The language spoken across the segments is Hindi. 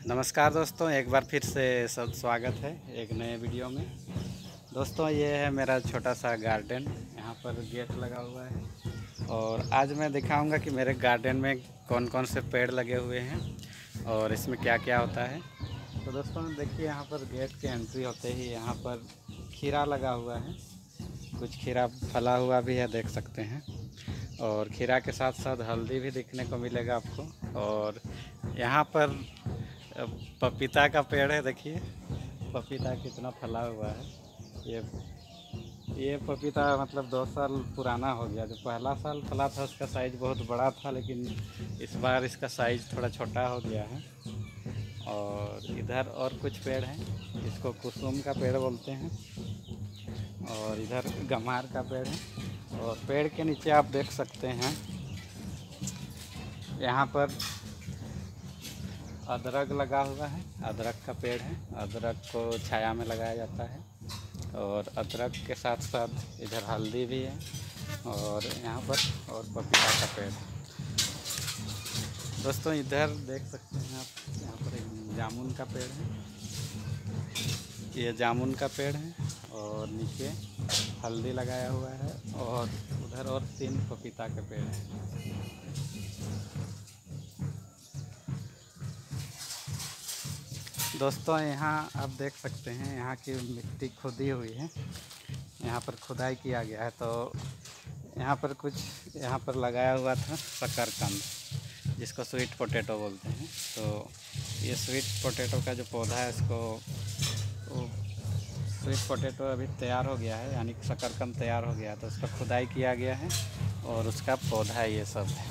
नमस्कार दोस्तों, एक बार फिर से सब स्वागत है एक नए वीडियो में। दोस्तों, ये है मेरा छोटा सा गार्डन। यहाँ पर गेट लगा हुआ है और आज मैं दिखाऊंगा कि मेरे गार्डन में कौन कौन से पेड़ लगे हुए हैं और इसमें क्या क्या होता है। तो दोस्तों देखिए, यहाँ पर गेट के एंट्री होते ही यहाँ पर खीरा लगा हुआ है। कुछ खीरा फला हुआ भी है, देख सकते हैं। और खीरा के साथ साथ हल्दी भी देखने को मिलेगा आपको। और यहाँ पर पपीता का पेड़ है, देखिए पपीता कितना फला हुआ है। ये पपीता मतलब 2 साल पुराना हो गया। जो पहला साल फला था उसका साइज़ बहुत बड़ा था, लेकिन इस बार इसका साइज़ थोड़ा छोटा हो गया है। और इधर और कुछ पेड़ हैं, इसको कुसुम का पेड़ बोलते हैं। और इधर गमार का पेड़ है। और पेड़ के नीचे आप देख सकते हैं, यहाँ पर अदरक लगा हुआ है। अदरक का पेड़ है। अदरक को छाया में लगाया जाता है। और अदरक के साथ साथ इधर हल्दी भी है। और यहाँ पर और पपीता का पेड़ है। दोस्तों इधर देख सकते हैं आप, यहाँ पर एक जामुन का पेड़ है। ये जामुन का पेड़ है और नीचे हल्दी लगाया हुआ है। और उधर और 3 पपीता के पेड़ हैं। दोस्तों यहाँ आप देख सकते हैं, यहाँ की मिट्टी खुदी हुई है। यहाँ पर खुदाई किया गया है। तो यहाँ पर लगाया हुआ था शकरकंद, जिसको स्वीट पोटैटो बोलते हैं। तो ये स्वीट पोटैटो का जो पौधा है, स्वीट पोटैटो अभी तैयार हो गया है, यानी शकरकंद तैयार हो गया है। तो उसका खुदाई किया गया है और उसका पौधा ये सब है।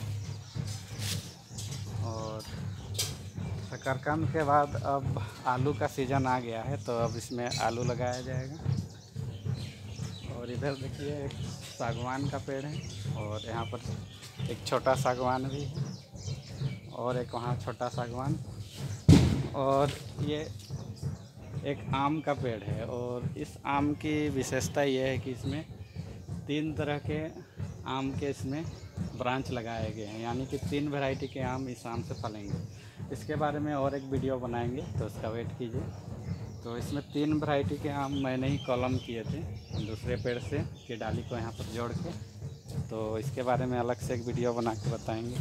और शकरकंद के बाद अब आलू का सीज़न आ गया है, तो अब इसमें आलू लगाया जाएगा। और इधर देखिए एक सागवान का पेड़ है और यहाँ पर एक छोटा सागवान भी है और एक वहाँ छोटा सागवान। और ये एक आम का पेड़ है। और इस आम की विशेषता ये है कि इसमें 3 तरह के आम के इसमें ब्रांच लगाए गए हैं, यानी कि 3 वैरायटी के आम इस आम से फलेंगे। इसके बारे में और एक वीडियो बनाएंगे, तो उसका वेट कीजिए। तो इसमें 3 वैरायटी के आम मैंने ही कॉलम किए थे दूसरे पेड़ से की डाली को यहाँ पर जोड़ के। तो इसके बारे में अलग से एक वीडियो बना के बताएंगे।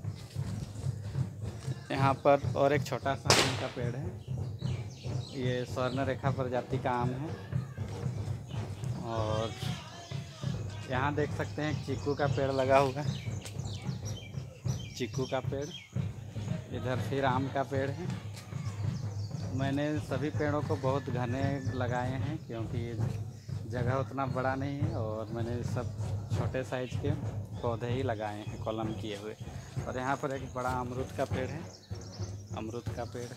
यहाँ पर और एक छोटा सा आम का पेड़ है। ये स्वर्ण रेखा प्रजाति का आम है। और यहाँ देख सकते हैं चीकू का पेड़ लगा हुआ है, चीकू का पेड़। इधर फिर आम का पेड़ है। मैंने सभी पेड़ों को बहुत घने लगाए हैं, क्योंकि जगह उतना बड़ा नहीं है। और मैंने सब छोटे साइज़ के पौधे ही लगाए हैं कॉलम किए हुए। और यहाँ पर एक बड़ा अमरूद का पेड़ है, अमरूद का पेड़।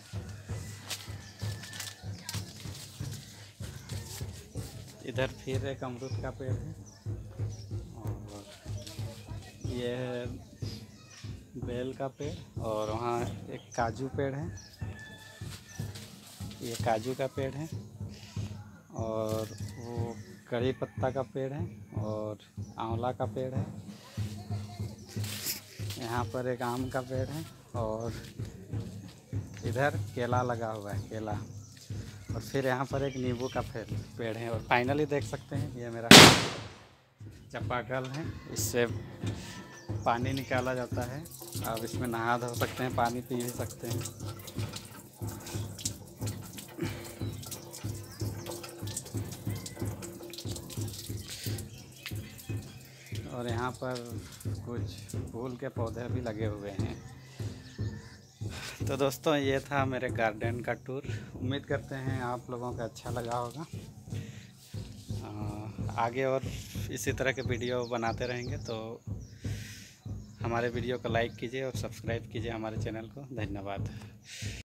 इधर फिर एक अमरूद का पेड़ है। और ये है बेल का पेड़। और वहाँ एक काजू पेड़ है, ये काजू का पेड़ है। और वो कड़ी पत्ता का पेड़ है और आंवला का पेड़ है। यहाँ पर एक आम का पेड़ है। और इधर केला लगा हुआ है, केला। और फिर यहाँ पर एक नींबू का पेड़ है। और फाइनली देख सकते हैं, ये मेरा चापाकल है, इससे पानी निकाला जाता है। आप इसमें नहा धो सकते हैं, पानी पी भी सकते हैं। और यहाँ पर कुछ फूल के पौधे भी लगे हुए हैं। तो दोस्तों ये था मेरे गार्डन का टूर। उम्मीद करते हैं आप लोगों का अच्छा लगा होगा। आगे और इसी तरह के वीडियो बनाते रहेंगे। तो हमारे वीडियो को लाइक कीजिए और सब्सक्राइब कीजिए हमारे चैनल को। धन्यवाद।